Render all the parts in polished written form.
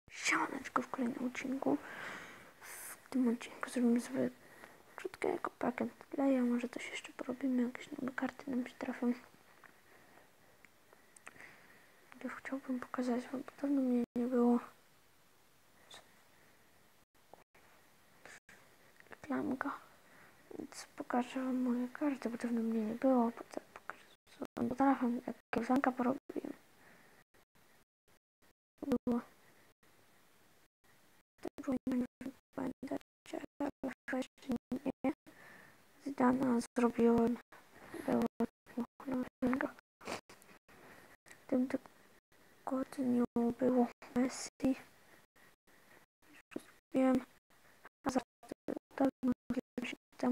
Siemaneczko w kolejnym odcinku. W tym odcinku zrobimy sobie krótkiego pakiet playa. Może coś jeszcze porobimy, jakieś nowe karty nam się trafią. Chciałbym pokazać wam, bo dawno mnie nie było. Reklamka. Więc pokażę wam moje karty, bo dawno mnie nie było. Potem pokażę, co wam potrafię, jakie zanka porobiłem. Było. To powinno pamiętać, ale jeszcze nie. Zidana zrobiłem. Było to w tym tygodniu było Messi. Już wiem. A za dawno się temu.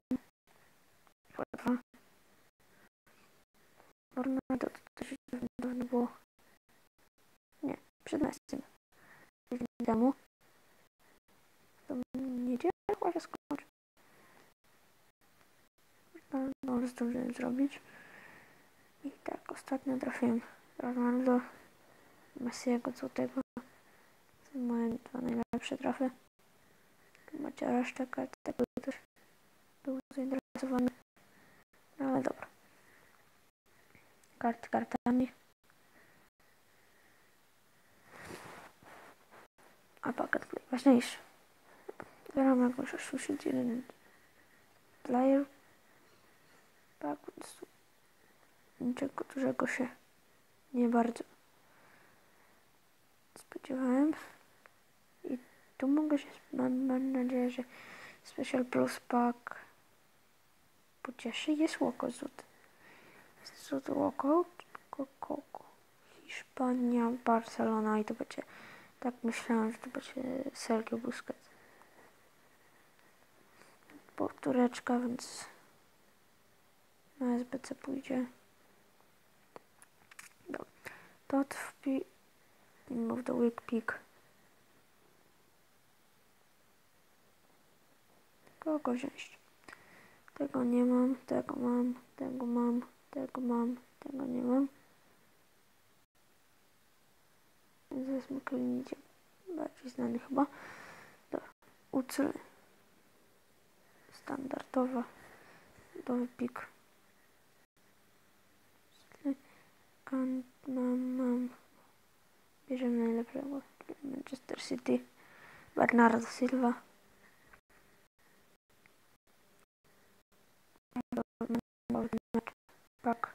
Ronaldo to też dawno było. Nie, przed Messim. Tydzień temu. To niedzielę chyba się skończy. No, zdążyłem zrobić. I tak, ostatnio trafiłem Ronaldo, Messiego, co tego. To moje dwa najlepsze trafy. Tu macie resztę kart, tego też był zainteresowany. No ale dobra. Karty kartami. A pakiet ważniejszy. Zbieram jakąś oszusić jeden player. Tak, więc niczego dużego się nie bardzo spodziewałem. I tu mogę się, mam nadzieję, że Special Plus Pack pocieszy. Jest walkout. Jest walkout. Hiszpania, Barcelona i to będzie, tak myślałem, że to będzie Sergio Busquets. Powtóreczka, więc na SBC pójdzie. Dobra. Tot Team of the Week pick. Kogo wziąć? Tego nie mam, tego mam, tego mam, tego mam, tego nie mam. Ze Smoklinicie bardziej znany chyba. Dobra. Ucl. Standardowa. Nowy pik. Mam. Bierzemy najlepszego. Manchester City. Bernardo Silva. Pak.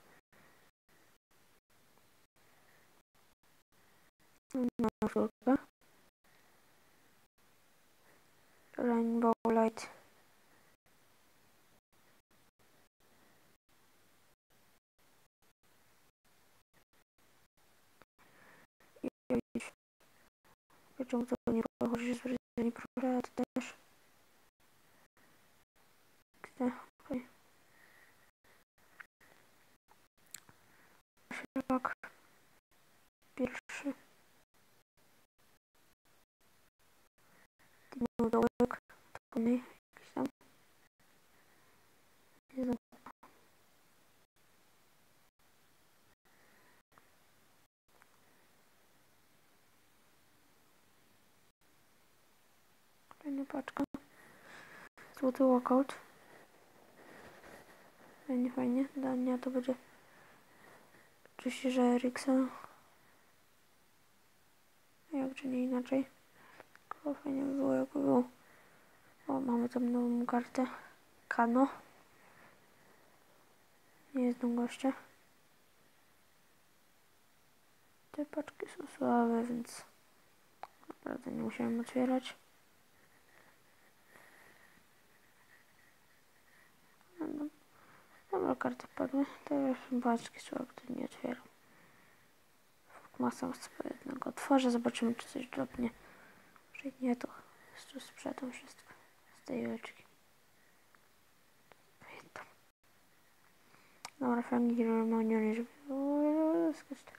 Szulka. Rainbow Light. Czemu to nie pochodzi z wrażenia proszę, to też. Okay. Środek. Pierwszy. Dołek. Tony. Jakiś tam. Jezu. Fajna paczka. Złoty walkout. Fajnie. Dania to będzie oczywiście, że Eriksen. Jakże nie inaczej. Tylko fajnie by było, jakby było. O, mamy tam nową kartę. Kano. Nie jest gościa. Te paczki są słabe, więc naprawdę nie musiałem otwierać. No, dobra, karty padły. Teraz paczki słabe, to nie otwieram. Masę sobie jednego otworzę, zobaczymy, czy coś dropnie. Jeżeli nie, to tu sprzedam wszystko z tej leczki. Dobra, Franki Romaniony, żeby było skoczyć.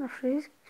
Dobra, wszystkich.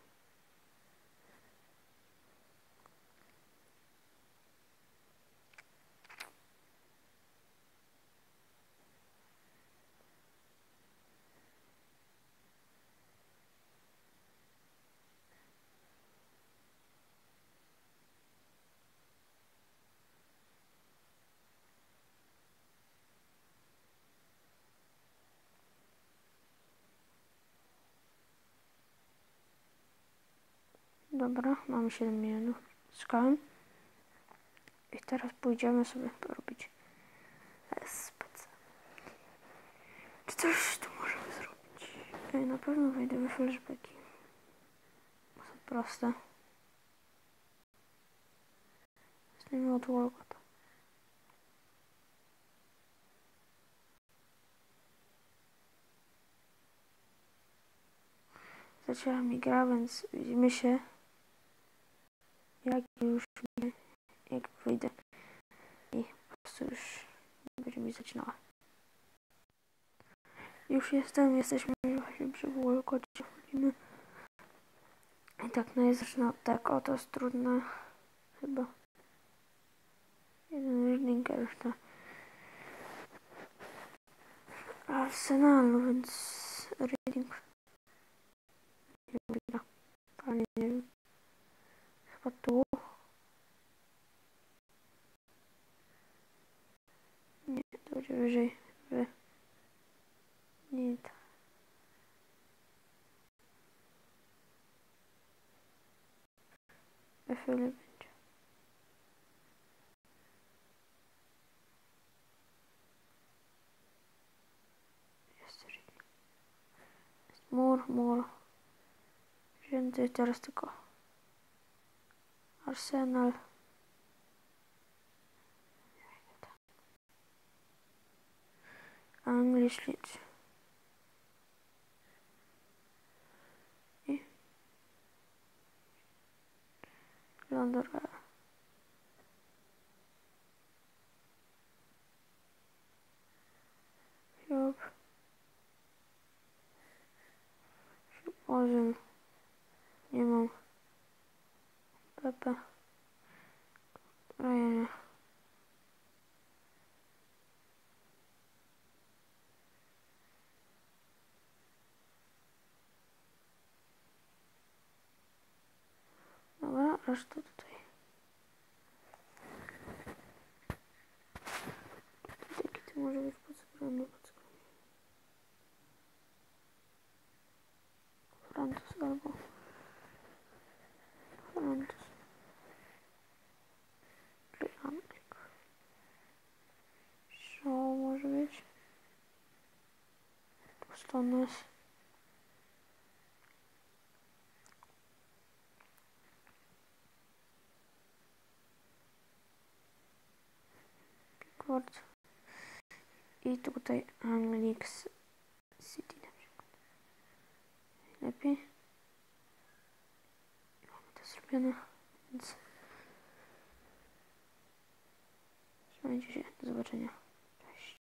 Dobra, mamy 7 milionów. Skałem. I teraz pójdziemy sobie porobić SPC. Czy coś tu możemy zrobić? Na pewno wejdę we flashbacki. Są proste. Zacznijmy od Walcott. Zaczęła mi gra, więc widzimy się. Jak wyjdę. I po prostu już będzie mi zaczynała. Już jesteśmy właśnie przy Walcotcie. I tak, no jest zaczyna tak, o to jest trudne. Chyba. Jeden reading, reszta Arsenalu, więc reading. Nie wiem, ale nie wiem. Chyba tu. Nie, to będzie wyżej. Nie, to. Chwilę będzie. Jest reading. Jest mur. Więcej teraz tylko Arsenal. English Leeds. I London. Job. Ozil. Nie mam. Pepe. Ryan. Dobra, reszta tutaj. Jaki to może być podskromy. Frantus albo Frantus. Czyli Anglik. Co może być? Pustones. Pickford. I tutaj Anglik City na przykład. Lepiej. I mamy to zrobione, więc trzymajcie się. Do zobaczenia.